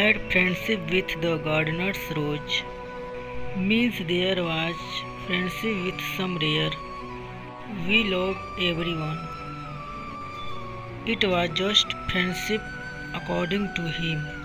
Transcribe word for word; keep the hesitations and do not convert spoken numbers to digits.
had friendship with the gardener's rose. Means there was friendship with some rare. We loved everyone. It was just friendship according to him.